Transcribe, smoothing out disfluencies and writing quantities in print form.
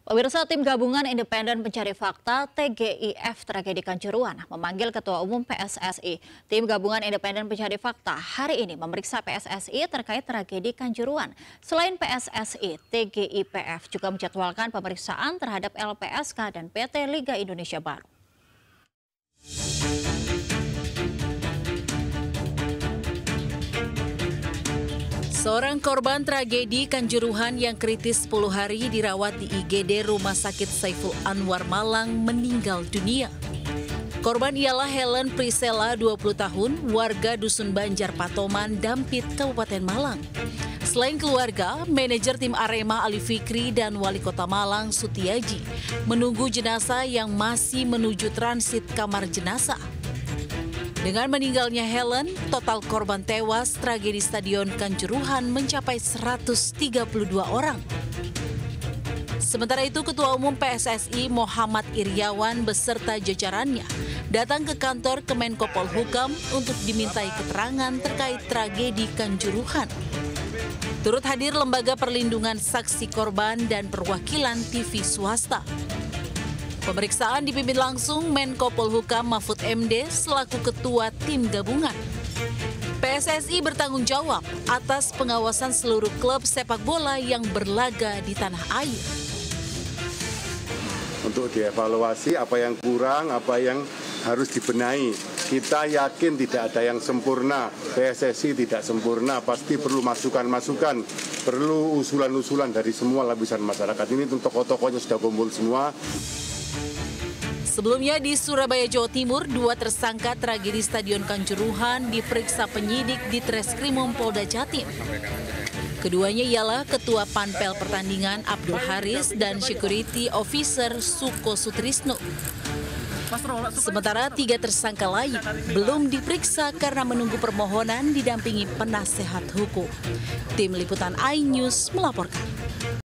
Pemirsa, tim gabungan independen pencari fakta TGIF Tragedi Kanjuruhan memanggil Ketua Umum PSSI. Tim gabungan independen pencari fakta hari ini memeriksa PSSI terkait tragedi Kanjuruhan. Selain PSSI, TGIPF juga menjadwalkan pemeriksaan terhadap LPSK dan PT Liga Indonesia Baru. Seorang korban tragedi Kanjuruhan yang kritis 10 hari dirawat di IGD Rumah Sakit Saiful Anwar Malang meninggal dunia. Korban ialah Helen Priscilla, 20 tahun, warga Dusun Banjar Patoman, Dampit, Kabupaten Malang. Selain keluarga, manajer tim Arema Ali Fikri dan Wali Kota Malang Sutiaji menunggu jenazah yang masih menuju transit kamar jenazah. Dengan meninggalnya Helen, total korban tewas tragedi Stadion Kanjuruhan mencapai 132 orang. Sementara itu, Ketua Umum PSSI Muhammad Iryawan beserta jajarannya datang ke kantor Kemenko Polhukam untuk dimintai keterangan terkait tragedi Kanjuruhan. Turut hadir Lembaga Perlindungan Saksi Korban dan perwakilan TV swasta. Pemeriksaan dipimpin langsung Menko Polhukam Mahfud MD selaku ketua tim gabungan. PSSI bertanggung jawab atas pengawasan seluruh klub sepak bola yang berlaga di tanah air. Untuk dievaluasi apa yang kurang, apa yang harus dibenahi. Kita yakin tidak ada yang sempurna, PSSI tidak sempurna, pasti perlu masukan-masukan, perlu usulan-usulan dari semua lapisan masyarakat. Ini untuk tokoh-tokohnya sudah kumpul semua. Sebelumnya di Surabaya, Jawa Timur, 2 tersangka tragedi Stadion Kanjuruhan diperiksa penyidik di Treskrimum Polda Jatim. Keduanya ialah Ketua Panpel Pertandingan Abdul Haris dan Security Officer Suko Sutrisno. Sementara 3 tersangka lain belum diperiksa karena menunggu permohonan didampingi penasehat hukum. Tim Liputan iNews melaporkan.